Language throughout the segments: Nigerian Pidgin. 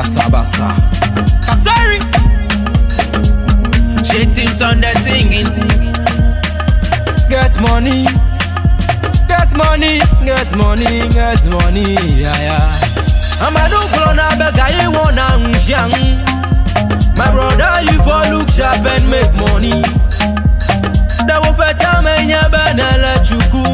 Bassa bassa. Kasari. She teams on the singing. Get money, get money, get money, get money, yeah yeah. I'm a do clona bega you wanna unshang. My brother, you for look sharp and make money. That will fit time in your banana chuku.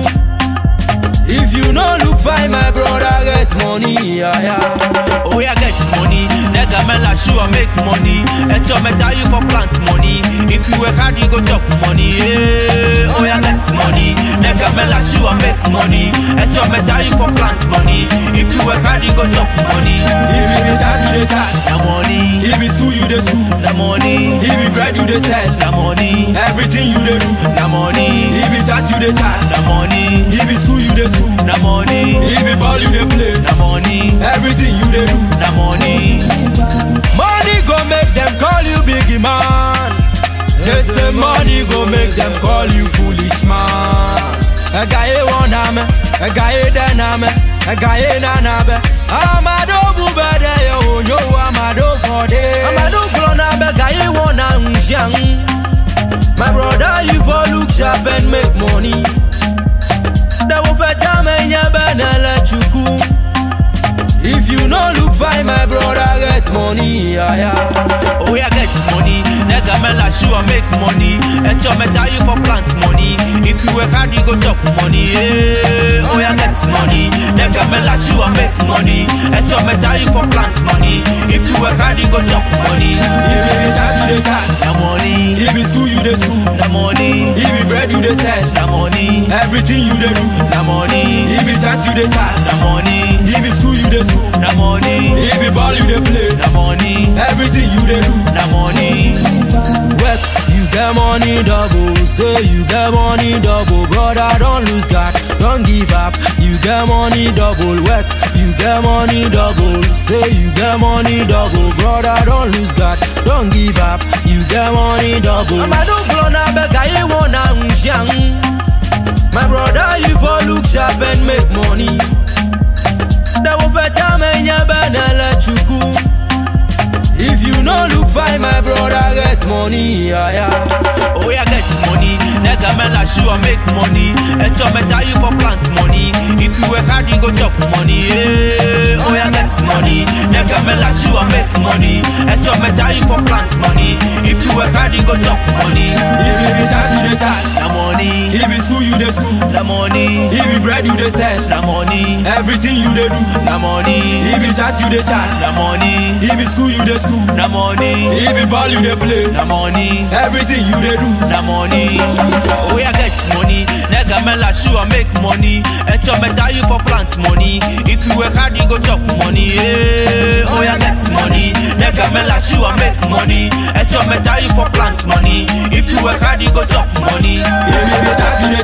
If you no look fine, my brother get money, yeah yeah. Oh yeah, get money. Nigga man like you make money. And your metal you for plant money. If you work hard, you go chop money. Yeah. Oh yeah, get money. Nigga man like you make money. And your metal you for plant money. If you work hard, you go chop money. If you be chat, you dey chat. The money. If it's school, you dey school. The money. If you bread, you dey sell. The money. Everything you dey do. The money. If you chat, you dey chat. The money. If it's school, you dey school. The money. If you ball, you dey play. The money. Everything you dey do. The money. Money go make them call you biggie man. They say money go make them call you foolish man. A guy one ame, a guy then ame, a guy nanabe. Amado bubede yo yo amado for day. Amado glona be guy wanna unshang. My brother, you for look sharp and make money. That will fit time in your banana chuku. If you no look fine, my brother get money, yeah yeah. Oh yeah, get money. Nigga man like you make money. And your metal you for plant money. If you work hard, you go chop money. Yeah. Oh yeah, get money. Nigga man like you make money. And your metal you for plant money. If you work hard, you go chop money. If you dey chat, you dey chat. The money. If it's school, you dey school. The money. If you bread, you dey sell. The money. Everything you dey do. The money. If you chat, you dey chat. The money. If it's school, you dey school. The money. If you ball, you dey play. The money. Everything you dey do. The money. Work, you get money double. Say you get money double. Brother, don't lose God, don't give up. You get money double. Work, you get money double. Say you get money double. Brother, don't lose God, don't give up. You get money double. I'm a do glona bega you wanna unshang. My brother, you for look sharp and make money. That will fit time in your banana chuku. If you no look fine, my brother get money, yeah yeah. Oh yeah, get money. Nigga man like you make money. And your metal you for plant money. If you work hard, you go chop money. Yeah. Oh yeah, get money. Nigga man like you make money. And your metal you for plant money. If you work hard, you go chop money. If you dey chat, you dey chat. The money. If it's school, you dey school. The money. If you bread, you dey sell. The money. Everything you dey do. The money. If you chat, you dey chat. The money. If it's school, you dey school. The money. If you ball, you dey play. The money. Everything you dey do. The money. Oh yeah, get money. Nigga man like you make money. And your metal you for plant money. If you work hard, you go chop money. Yeah. Oh yeah, get money. Nigga man like you make money. And your metal you for plant money. If you work hard, you go chop money. If you dey chat, you dey